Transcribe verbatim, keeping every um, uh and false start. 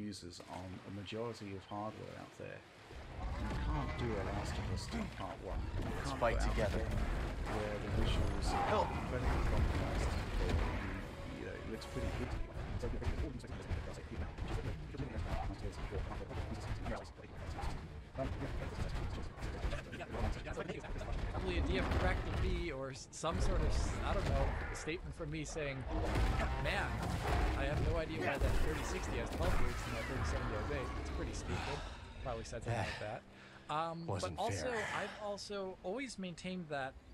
users on a majority of hardware out there. You can't do a Last of Us Part One. You Let's can't fight put out a together. game where the visuals are incredibly compromised, and, you know, it looks pretty good. Probably a D F Direct would be, or some sort of, I don't know, statement from me saying, man, I have no idea why that thirty sixty has twelve gigs and that thirty seventy has eight. It's pretty stupid. Probably said something like that. Um, but Wasn't also, fair. I've also always maintained that